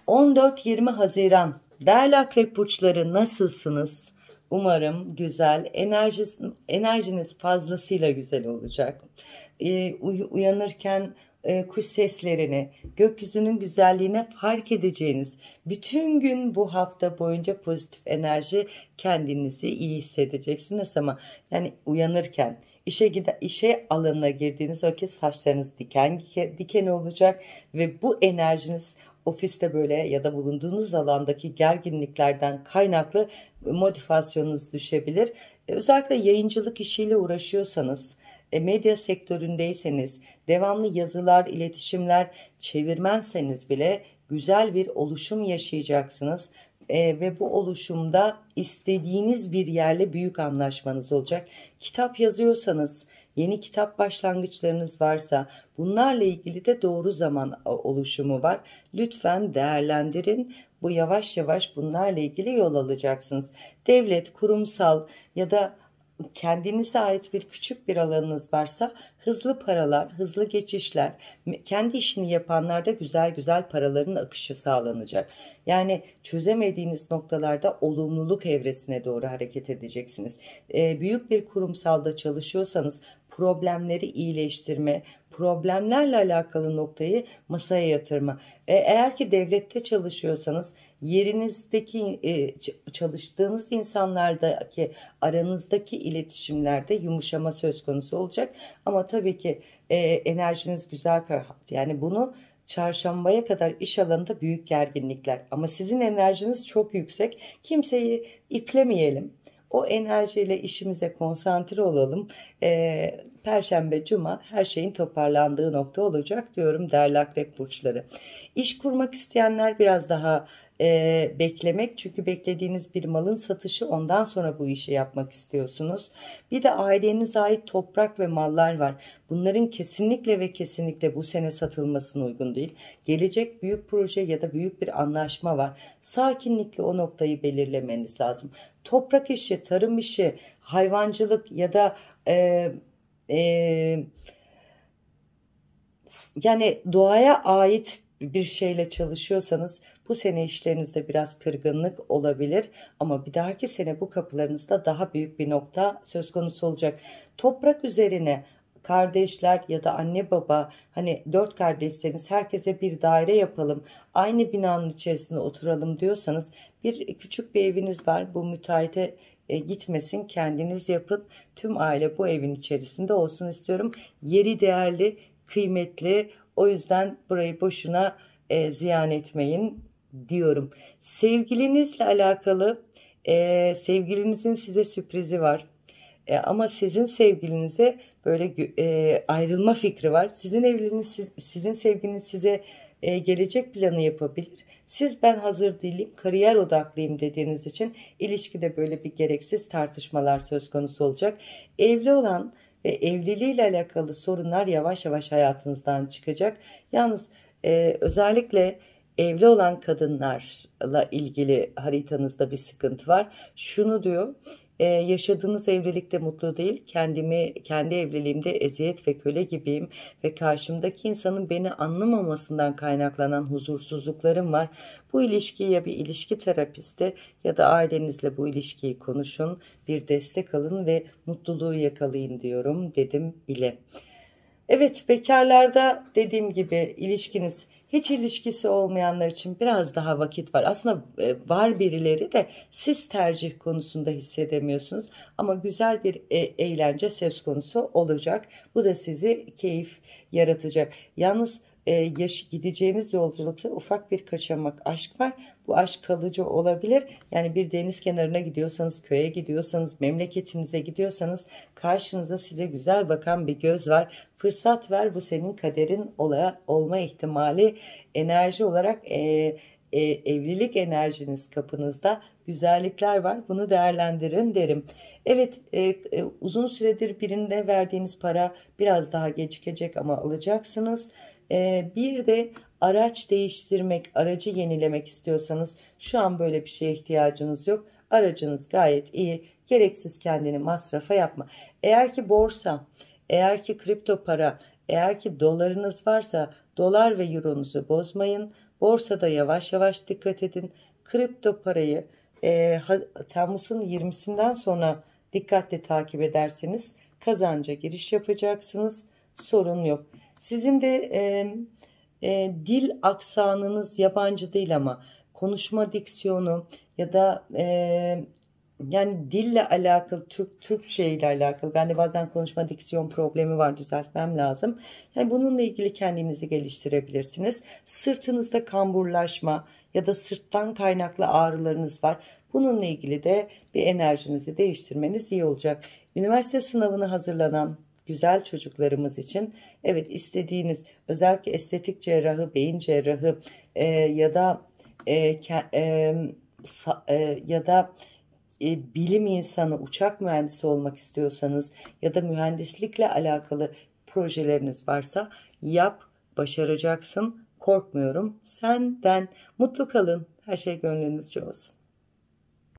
14-20 Haziran. Değerli Akrep burçları, nasılsınız? Umarım güzel, enerjiniz fazlasıyla güzel olacak. Uyanırken kuş seslerini, gökyüzünün güzelliğine fark edeceğiniz, bütün gün bu hafta boyunca pozitif enerji, kendinizi iyi hissedeceksiniz. Ama yani uyanırken işe alanına girdiğiniz vakit saçlarınız diken diken olacak ve bu enerjiniz ofiste böyle ya da bulunduğunuz alandaki gerginliklerden kaynaklı motivasyonunuz düşebilir. Özellikle yayıncılık işiyle uğraşıyorsanız, medya sektöründeyseniz, devamlı yazılar, iletişimler, çevirmenseniz bile güzel bir oluşum yaşayacaksınız. Ve bu oluşumda istediğiniz bir yerle büyük anlaşmanız olacak. Kitap yazıyorsanız, yeni kitap başlangıçlarınız varsa, bunlarla ilgili de doğru zaman oluşumu var. Lütfen değerlendirin. Bu yavaş yavaş bunlarla ilgili yol alacaksınız. Devlet, kurumsal ya da kendinize ait bir küçük bir alanınız varsa hızlı paralar, hızlı geçişler, kendi işini yapanlarda güzel güzel paraların akışı sağlanacak. Yani çözemediğiniz noktalarda olumluluk evresine doğru hareket edeceksiniz. Büyük bir kurumsalda çalışıyorsanız problemleri iyileştirme, problemlerle alakalı noktayı masaya yatırma. Eğer ki devlette çalışıyorsanız yerinizdeki çalıştığınız insanlardaki aranızdaki iletişimlerde yumuşama söz konusu olacak. Ama tabii ki enerjiniz güzel, yani bunu çarşambaya kadar iş alanında büyük gerginlikler, ama sizin enerjiniz çok yüksek, kimseyi iplemeyelim. O enerjiyle işimize konsantre olalım. Perşembe, Cuma her şeyin toparlandığı nokta olacak diyorum değerli Akrep burçları. İş kurmak isteyenler biraz daha beklemek. Çünkü beklediğiniz bir malın satışı, ondan sonra bu işi yapmak istiyorsunuz. Bir de ailenize ait toprak ve mallar var. Bunların kesinlikle ve kesinlikle bu sene satılmasına uygun değil. Gelecek büyük proje ya da büyük bir anlaşma var. Sakinlikle o noktayı belirlemeniz lazım. Toprak işi, tarım işi, hayvancılık ya da yani doğaya ait bir şeyle çalışıyorsanız bu sene işlerinizde biraz kırgınlık olabilir. Ama bir dahaki sene bu kapılarınızda daha büyük bir nokta söz konusu olacak. Toprak üzerine kardeşler ya da anne baba, hani 4 kardeşseniz herkese bir daire yapalım, aynı binanın içerisinde oturalım diyorsanız, küçük bir eviniz var, bu müteahhite gitmesin, kendiniz yapın, tüm aile bu evin içerisinde olsun istiyorum. Yeri değerli, kıymetli, o yüzden burayı boşuna ziyan etmeyin diyorum. Sevgilinizle alakalı, sevgilinizin size sürprizi var. Ama sizin sevgilinize böyle ayrılma fikri var. Sizin evliliğiniz, sizin sevgiliniz size gelecek planı yapabilir. Siz ben hazır değilim, kariyer odaklıyım dediğiniz için ilişkide böyle bir gereksiz tartışmalar söz konusu olacak. Evli olan ve evliliğiyle alakalı sorunlar yavaş yavaş hayatınızdan çıkacak. Yalnız özellikle evli olan kadınlarla ilgili haritanızda bir sıkıntı var. Şunu diyor: yaşadığınız evlilikte mutlu değil, kendi evliliğimde eziyet ve köle gibiyim ve karşımdaki insanın beni anlamamasından kaynaklanan huzursuzluklarım var. Bu ilişkiyi ya bir ilişki terapisti ya da ailenizle bu ilişkiyi konuşun, bir destek alın ve mutluluğu yakalayın diyorum dedim bile. Evet, bekarlarda dediğim gibi hiç ilişkisi olmayanlar için biraz daha vakit var. Aslında var birileri de siz tercih konusunda hissedemiyorsunuz. Ama güzel bir eğlence söz konusu olacak. Bu da sizi keyif yaratacak. Yalnız gideceğiniz yolculukta ufak bir kaçamak aşk var. Bu aşk kalıcı olabilir. Yani bir deniz kenarına gidiyorsanız, köye gidiyorsanız, memleketinize gidiyorsanız karşınıza size güzel bakan bir göz var. Fırsat ver, bu senin kaderin olma ihtimali. Enerji olarak evlilik enerjiniz kapınızda, güzellikler var. Bunu değerlendirin derim. Evet, uzun süredir birine verdiğiniz para biraz daha gecikecek ama alacaksınız. Bir de araç değiştirmek, aracı yenilemek istiyorsanız şu an böyle bir şeye ihtiyacınız yok. Aracınız gayet iyi. Gereksiz kendini masrafa yapma. Eğer ki borsa, eğer ki kripto para, eğer ki dolarınız varsa dolar ve euronuzu bozmayın. Borsada yavaş yavaş dikkat edin. Kripto parayı Temmuz'un 20'sinden sonra dikkatli takip ederseniz kazanca giriş yapacaksınız. Sorun yok. Sizin de dil aksanınız yabancı değil ama konuşma diksiyonu ya da yani dille alakalı, Türkçe ile alakalı. Bende bazen konuşma diksiyon problemi var, düzeltmem lazım. Yani bununla ilgili kendinizi geliştirebilirsiniz. Sırtınızda kamburlaşma ya da sırttan kaynaklı ağrılarınız var. Bununla ilgili de bir enerjinizi değiştirmeniz iyi olacak. Üniversite sınavına hazırlanan güzel çocuklarımız için evet, istediğiniz özellikle estetik cerrahı, beyin cerrahı ya da ya da bilim insanı, uçak mühendisi olmak istiyorsanız ya da mühendislikle alakalı projeleriniz varsa yap, başaracaksın. Korkmuyorum senden. Mutlu kalın. Her şey gönlünüzce olsun.